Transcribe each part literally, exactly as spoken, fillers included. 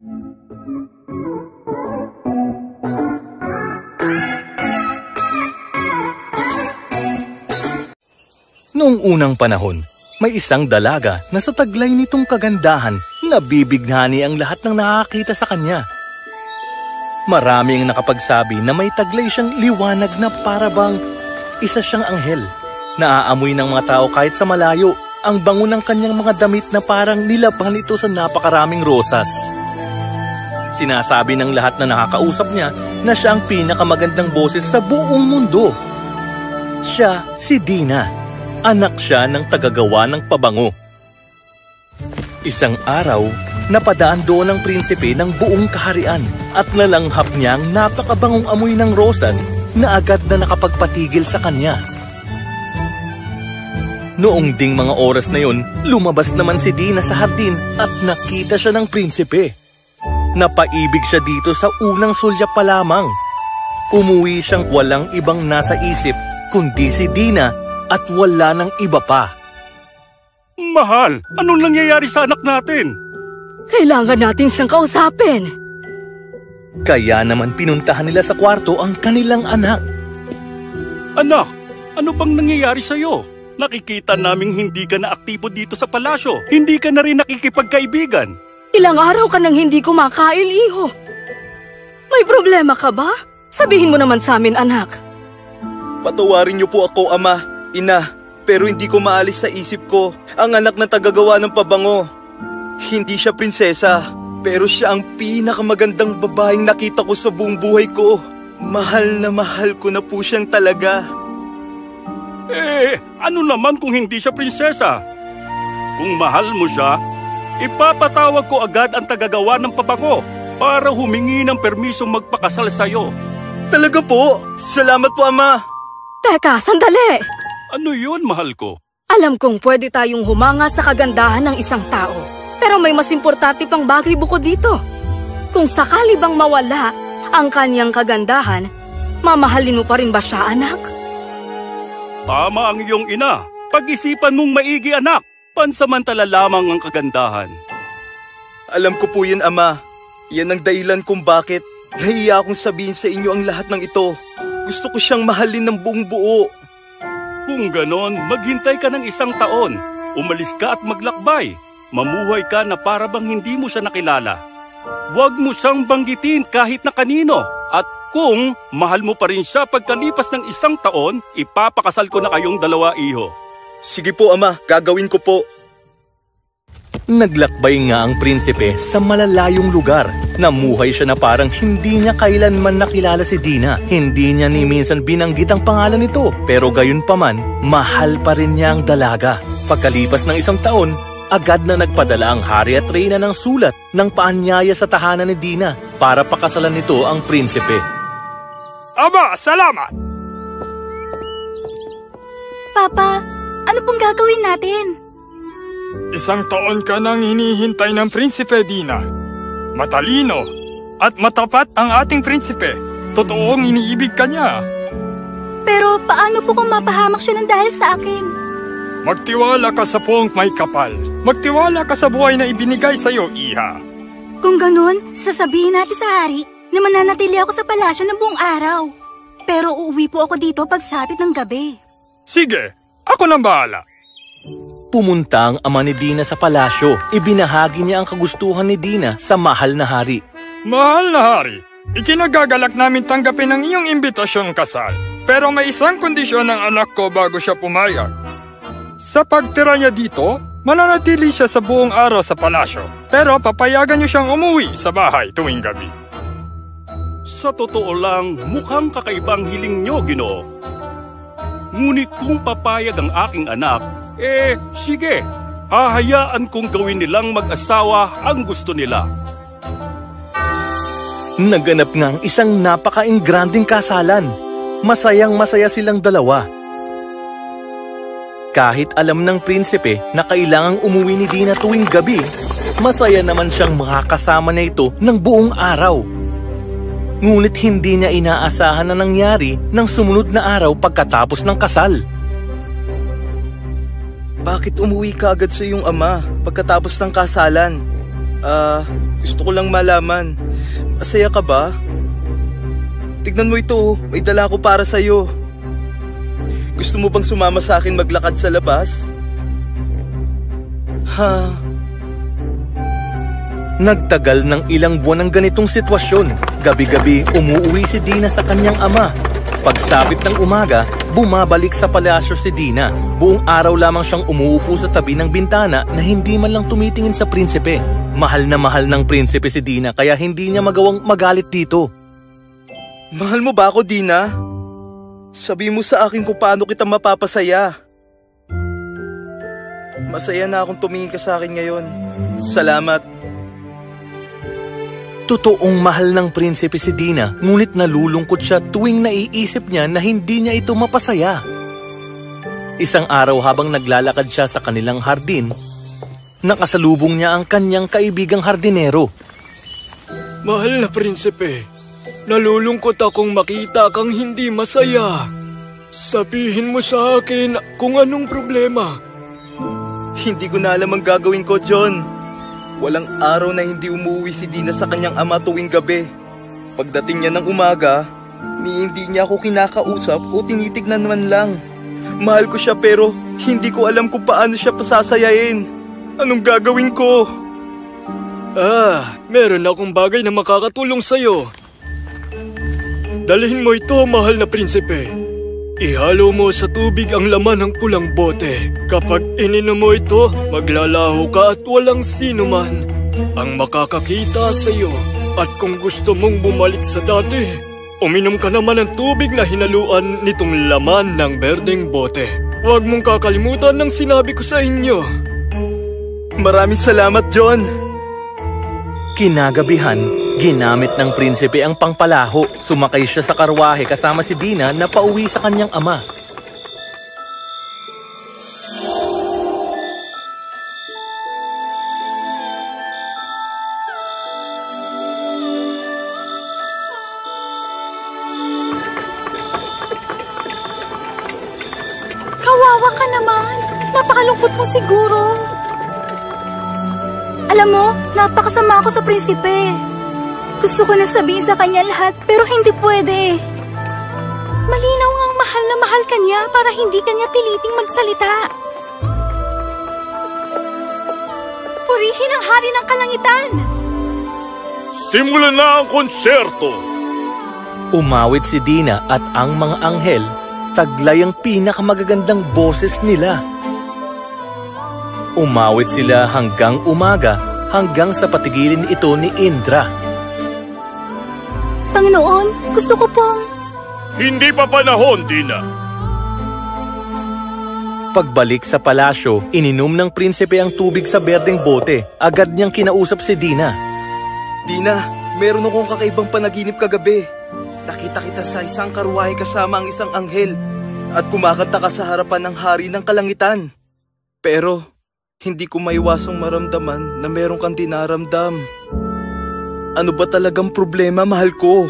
Noong unang panahon, may isang dalaga na sa taglay nitong kagandahan, nabibighani ang lahat ng nakakita sa kanya. Marami ang nakapagsabi na may taglay siyang liwanag na parabang isa siyang anghel. Naaamoy ng mga tao kahit sa malayo ang bango ng kanyang mga damit na parang nilaban ito sa napakaraming rosas. Sinasabi ng lahat na nakakausap niya na siya ang pinakamagandang boses sa buong mundo. Siya si Dina. Anak siya ng tagagawa ng pabango. Isang araw, napadaan doon ang prinsipe ng buong kaharian at nalanghap niya ang napakabangong amoy ng rosas na agad na nakapagpatigil sa kanya. Noong ding mga oras na yun, lumabas naman si Dina sa hardin at nakita siya ng prinsipe. Napaibig siya dito sa unang sulyap pa lamang. Umuwi siyang walang ibang nasa isip kundi si Dina at wala ng iba pa. Mahal, anong nangyayari sa anak natin? Kailangan natin siyang kausapin. Kaya naman pinuntahan nila sa kwarto ang kanilang anak. Anak, ano bang nangyayari sa'yo? Nakikita naming hindi ka na aktibo dito sa palasyo. Hindi ka na rin nakikipagkaibigan. Ilang araw ka nang hindi kumakain, iho. May problema ka ba? Sabihin mo naman sa amin, anak. Patawarin niyo po ako, Ama. Ina, pero hindi ko maalis sa isip ko ang anak na tagagawa ng pabango. Hindi siya prinsesa, pero siya ang pinakamagandang babaeng nakita ko sa buong buhay ko. Mahal na mahal ko na po siyang talaga. Eh, ano naman kung hindi siya prinsesa? Kung mahal mo siya, ipapatawag ko agad ang tagagawa ng pabango para humingi ng permisong magpakasal sa'yo. Talaga po? Salamat po, Ama. Teka, sandali! Ano yun, mahal ko? Alam kong pwede tayong humanga sa kagandahan ng isang tao. Pero may mas importante pang bagay bukod dito. Kung sakali bang mawala ang kanyang kagandahan, mamahalin mo pa rin ba siya, anak? Tama ang iyong ina. Pag-isipan mong maigi, anak. Pansamantala lamang ang kagandahan. Alam ko po yun, Ama. Yan ang dahilan kung bakit nahiya akong sabihin sa inyo ang lahat ng ito. Gusto ko siyang mahalin ng buong buo. Kung ganon, maghintay ka ng isang taon. Umalis ka at maglakbay. Mamuhay ka na para bang hindi mo siya nakilala. Huwag mo siyang banggitin kahit na kanino. At kung mahal mo pa rin siya pagkalipas ng isang taon, ipapakasal ko na kayong dalawa, iho. Sige po, Ama. Gagawin ko po. Naglakbay nga ang prinsipe sa malalayong lugar. Namuhay siya na parang hindi niya kailanman nakilala si Dina. Hindi niya ni minsan binanggit ang pangalan nito. Pero gayon pa man, mahal pa rin niya ang dalaga. Pagkalipas ng isang taon, agad na nagpadala ang hari at reyna ng sulat ng paanyaya sa tahanan ni Dina para pakasalan nito ang prinsipe. Aba, salamat! Papa, ano pong gagawin natin? Isang taon ka nang hinihintay ng prinsipe, Dina. Matalino at matapat ang ating prinsipe. Totoong iniibig ka niya. Pero paano po kung mapahamak siya ng dahil sa akin? Magtiwala ka sa puong may kapal. Magtiwala ka sa buhay na ibinigay sa'yo, Iha. Kung ganun, sasabihin natin sa hari na mananatili ako sa palasyo ng buong araw. Pero uuwi po ako dito pagsapit ng gabi. Sige, ako nang bahala. Pumunta ang ama ni Dina sa palasyo. Ibinahagi niya ang kagustuhan ni Dina sa mahal na hari. Mahal na hari, ikinagagalak namin tanggapin ang iyong imbitasyon kasal. Pero may isang kondisyon ng anak ko bago siya pumayag. Sa pagtira niya dito, mananatili siya sa buong araw sa palasyo. Pero papayagan niyo siyang umuwi sa bahay tuwing gabi. Sa totoo lang, mukhang kakaibang hiling niyo, Ginoo. Ngunit kung papayag ang aking anak, eh, sige, hahayaan kong gawin nilang mag-asawa ang gusto nila. Naganap nga ang isang napaka-ingranding kasalan. Masayang masaya silang dalawa. Kahit alam ng prinsipe na kailangang umuwi ni Dina tuwing gabi, masaya naman siyang makakasama na ito ng buong araw. Ngunit hindi niya inaasahan na nangyari ng sumunod na araw pagkatapos ng kasal. Bakit umuwi ka agad sa iyong ama pagkatapos ng kasalan? Ah, gusto ko lang malaman. Masaya ka ba? Tignan mo ito, may dala ko para sa'yo. Gusto mo bang sumama sa akin maglakad sa labas? Ha? Nagtagal ng ilang buwan ng ganitong sitwasyon. Gabi-gabi umuuwi si Dina sa kanyang ama. Pagsapit ng umaga, bumabalik sa palasyo si Dina. Buong araw lamang siyang umuupo sa tabi ng bintana na hindi man lang tumitingin sa prinsipe. Mahal na mahal ng prinsipe si Dina kaya hindi niya magawang magalit dito. Mahal mo ba ako, Dina? Sabi mo sa akin kung paano kita mapapasaya. Masaya na akong tumingin ka sa akin ngayon. Salamat. Totoong mahal ng prinsipe si Dina, ngunit nalulungkot siya tuwing naiisip niya na hindi niya ito mapasaya. Isang araw habang naglalakad siya sa kanilang hardin, nakasalubong niya ang kanyang kaibigang hardinero. Mahal na prinsipe, nalulungkot akong makita kang hindi masaya. Sabihin mo sa akin kung anong problema. Hindi ko na alam ang gagawin ko, John. Walang araw na hindi umuwi si Dina sa kanyang ama tuwing gabi. Pagdating niya ng umaga, ni hindi niya ako kinakausap o tinitignan man lang. Mahal ko siya pero hindi ko alam kung paano siya pasasayain. Anong gagawin ko? Ah, meron akong bagay na makakatulong sa'yo. Dalhin mo ito, mahal na prinsipe. Ihalo mo sa tubig ang laman ng pulang bote. Kapag ininom mo ito, maglalaho ka at walang sino man ang makakakita sa iyo. At kung gusto mong bumalik sa dati, uminom ka naman ng tubig na hinaluan nitong laman ng berdeng bote. Huwag mong kakalimutan ng sinabi ko sa inyo. Maraming salamat, John. Kinagabihan, ginamit ng prinsipe ang pangpalaho. Sumakay siya sa karwahe kasama si Dina na pauwi sa kanyang ama. Kawawa ka naman. Napakalungkot mo siguro. Alam mo, napakasama ako sa prinsipe. Gusto ko na sabihin sa kanya lahat, pero hindi pwede. Malinaw ang mahal na mahal ka niya para hindi kanya piliting magsalita. Purihin ang hari ng kalangitan! Simulan na ang konserto! Umawit si Dina at ang mga anghel, taglay ang pinakamagagandang boses nila. Umawit sila hanggang umaga, hanggang sa patigilin ito ni Indra. Panginoon, gusto ko pong... Hindi pa panahon, Dina. Pagbalik sa palasyo, ininom ng prinsipe ang tubig sa berdeng bote. Agad niyang kinausap si Dina. Dina, meron akong kakaibang panaginip kagabi. Nakita kita sa isang karwahe kasama ang isang anghel at kumakanta ka sa harapan ng hari ng kalangitan. Pero hindi ko maiwasang maramdaman na meron kang dinaramdam. Ano ba talagang problema, mahal ko?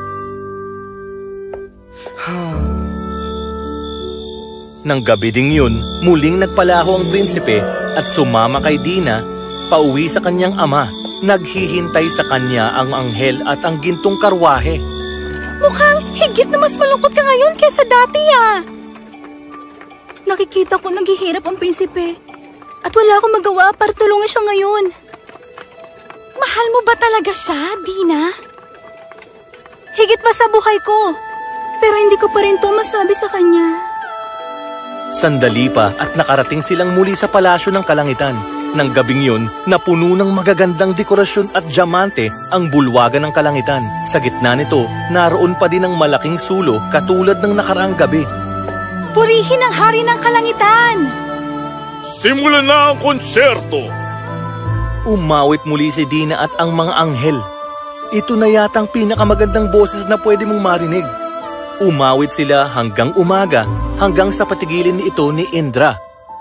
Nang gabi ding yun, muling nagpalaho ang prinsipe at sumama kay Dina pauwi sa kanyang ama. Naghihintay sa kanya ang anghel at ang gintong karwahe. Mukhang higit na mas malungkot ka ngayon kaysa dati ah. Nakikita ko naghihirap ang prinsipe at wala akong magawa para tulungan siya ngayon. Mahal mo ba talaga siya, Dina? Higit pa sa buhay ko, pero hindi ko pa rin to masabi sa kanya. Sandali pa at nakarating silang muli sa palasyo ng kalangitan. Nang gabing yun, napuno ng magagandang dekorasyon at diamante ang bulwagan ng kalangitan. Sa gitna nito, naroon pa din ang malaking sulo katulad ng nakaraang gabi. Purihin ang hari ng kalangitan! Simulan na ang konserto! Umawit muli si Dina at ang mga anghel. Ito na yatang pinakamagandang boses na pwede mong marinig. Umawit sila hanggang umaga, hanggang sa patigilin ito ni Indra.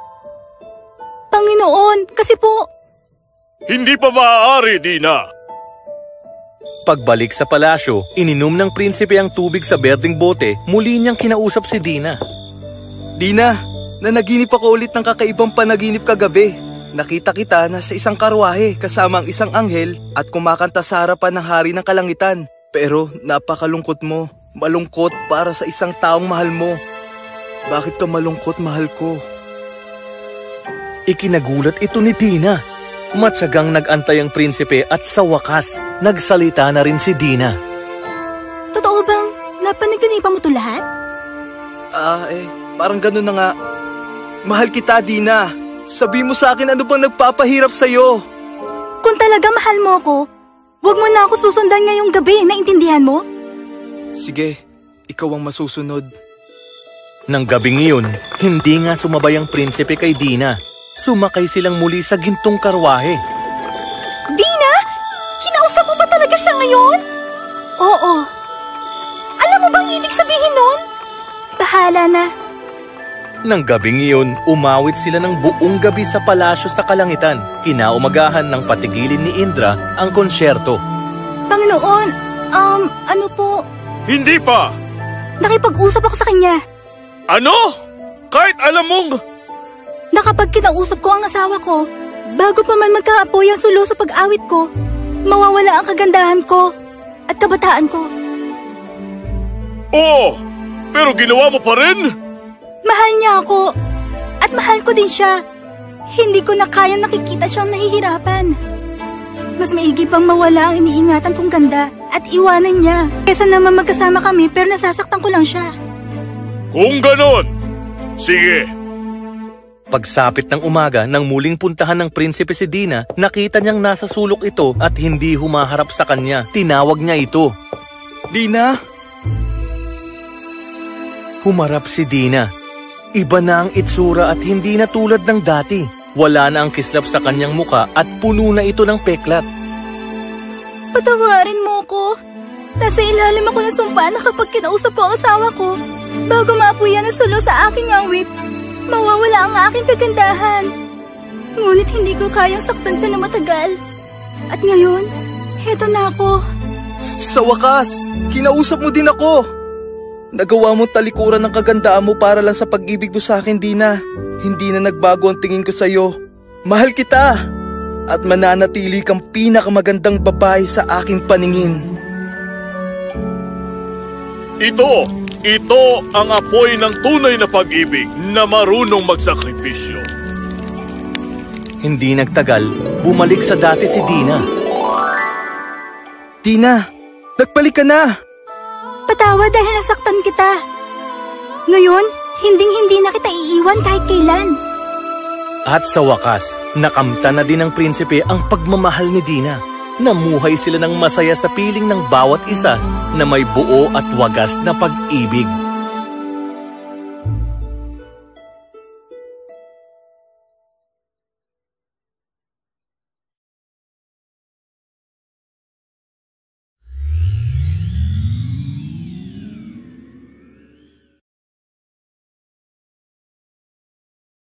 Panginoon, kasi po... Hindi pa maaari, Dina. Pagbalik sa palasyo, ininom ng prinsipe ang tubig sa berdeng bote, muli niyang kinausap si Dina. Dina, nanaginip ako ulit ng kakaibang panaginip kagabi. nakita kita na sa isang karwahe kasama ang isang anghel at kumakanta sa harapan ng hari ng kalangitan. Pero napakalungkot mo. Malungkot para sa isang taong mahal mo. Bakit ka malungkot, mahal ko? Ikinagulat ito ni Dina. Matsagang nag-antay ang prinsipe at sa wakas, nagsalita na rin si Dina. Totoo bang napanaginipan mo to lahat? Ah, eh, parang ganun na nga. Mahal kita, Dina. Sabi mo sa akin ano bang nagpapahirap sa'yo. Kung talaga mahal mo ako, huwag mo na ako susundan ngayong gabi, naintindihan mo? Sige, ikaw ang masusunod. Nang gabing iyon, hindi nga sumabay ang prinsipe kay Dina. Sumakay silang muli sa gintong karwahe. Dina? Kinausap mo ba talaga siya ngayon? Oo. Alam mo bang ibig sabihin nun? Bahala na. Nang gabing iyon, umawit sila ng buong gabi sa palasyo sa kalangitan. Kinaumagahan ng patigilin ni Indra ang konsyerto. Panginoon, um, ano po? Hindi pa! Nakipag-usap ako sa kanya. Ano? Kahit alam mong... Na kapag kinausap ko ang asawa ko, bago pa man magkaapoy ang sulo sa pag-awit ko, mawawala ang kagandahan ko at kabataan ko. Oo! Pero ginawa mo pa rin? Mahal niya ako at mahal ko din siya. Hindi ko na kayang nakikita siyang nahihirapan. Mas maigi pang mawala ang iniingatan kong ganda at iwanan niya kesa naman magkasama kami pero nasasaktan ko lang siya. Kung ganon, sige. Pagsapit ng umaga nang muling puntahan ng prinsipe si Dina, nakita niyang nasa sulok ito at hindi humaharap sa kanya. Tinawag niya ito. Dina? Humarap si Dina. Iba na ang itsura at hindi na tulad ng dati. Wala na ang kislap sa kanyang muka at puno na ito ng peklat. Patawarin mo ko. Nasa ilalim ako ng sumpa na kapag kinausap ko ang asawa ko, bago maapuyan ang sulo sa aking awit, mawawala ang aking kagandahan. Ngunit hindi ko kayang saktan ka na matagal. At ngayon, heto na ako. Sa wakas, kinausap mo din ako. Nagawa mo talikuran ng kagandaan mo para lang sa pag-ibig mo sa akin, Dina. Hindi na nagbago ang tingin ko sa'yo. Mahal kita! At mananatili kang pinakamagandang babae sa aking paningin. Ito, ito ang apoy ng tunay na pag-ibig na marunong magsakripisyo. Hindi nagtagal, bumalik sa dati si Dina. Dina, nagbalik ka na! Patawad dahil nasaktan kita. Ngayon, hinding-hindi na kita iiwan kahit kailan. At sa wakas, nakamta na din ng prinsipe ang pagmamahal ni Dina. Namuhay sila ng masaya sa piling ng bawat isa na may buo at wagas na pag-ibig.